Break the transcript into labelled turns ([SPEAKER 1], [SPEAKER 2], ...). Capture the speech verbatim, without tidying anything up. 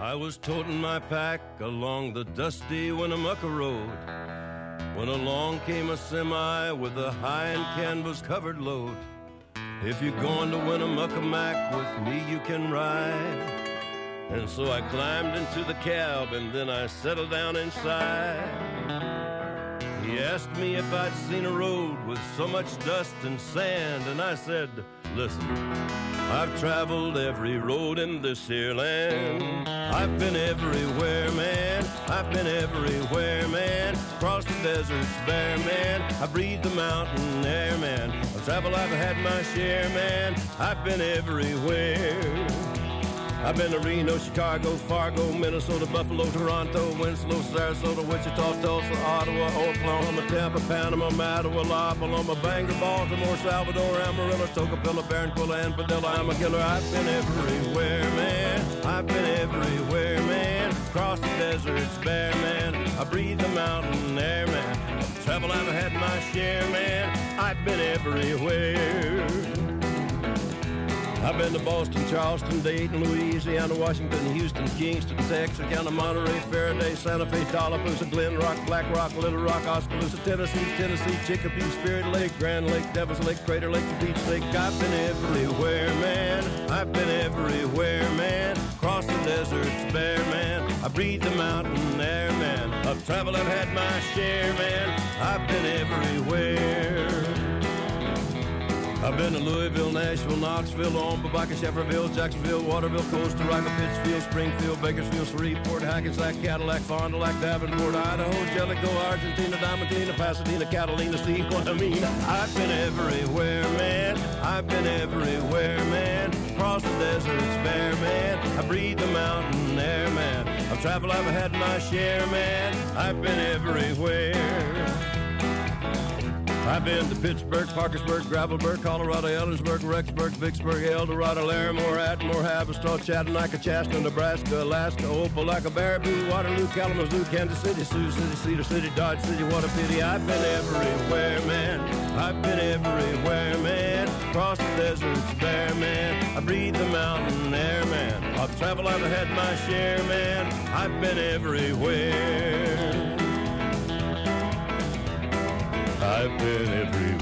[SPEAKER 1] I was toting my pack along the dusty Winnemucca road when along came a semi with a high and canvas-covered load. If you're going to Winnemucca Mac with me, you can ride. And so I climbed into the cab and then I settled down inside. He asked me if I'd seen a road with so much dust and sand, and I said, listen, I've traveled every road in this here land. I've been everywhere, man. I've been everywhere, man. Across the deserts bare, man. I breathe the mountain air, man. I've traveled, I've had my share, man. I've been everywhere. I've been to Reno, Chicago, Fargo, Minnesota, Buffalo, Toronto, Winslow, Sarasota, Wichita, Tulsa, Ottawa, Oklahoma, Tampa, Panama, Mattawa, La Paloma, Bangor, Baltimore, Salvador, Amarillo, Tocopilla, Barranquilla, and Padilla. I'm a killer. I've been everywhere, man. I've been everywhere, man. Across the deserts bare, man. I breathe the mountain air, man. I've traveled, I've had my share, man. I've been everywhere. I've been to Boston, Charleston, Dayton, Louisiana, Washington, Houston, Kingston, Texarkana, Monterey, Faraday, Santa Fe, Tallapoosa, Glen Rock, Black Rock, Little Rock, Oskaloosa, Tennessee, Tennessee, Chicopee, Spirit Lake, Grand Lake, Devil's Lake, Crater Lake, Beach Lake. I've been everywhere, man. I've been everywhere, man. Across the deserts bare, man. I breathe the mountain air, man. I've traveled, I've had my share, man. I've been everywhere. I've been to Louisville, Nashville, Knoxville, Omaha, Shefferville, Jacksonville, Waterville, Costa Rica, Pittsfield, Springfield, Bakersfield, Shreveport, Hackensack, Cadillac, Fond du Lac, Davenport, Idaho, Jellicoe, Argentina, Diamantina, Pasadena, Catalina, see what I mean? I've been everywhere, man. I've been everywhere, man. Across the deserts bare, man. I breathe the mountain air, man. I've traveled, I've had my share, man. I've been everywhere. I've been to Pittsburgh, Parkersburg, Gravelburg, Colorado, Ellensburg, Rexburg, Vicksburg, Eldorado, Larimore, Atmore, Haverstraw, Chattanooga, Chaska, Nebraska, Alaska, Opelika, Baraboo, Waterloo, Kalamazoo, Kansas City, Sioux City, Cedar City, Dodge City. What a pity. I've been everywhere, man. I've been everywhere, man. Across the deserts bare, man. I breathe the mountain air, man. I've traveled, I've had my share, man. I've been everywhere. I've been everywhere.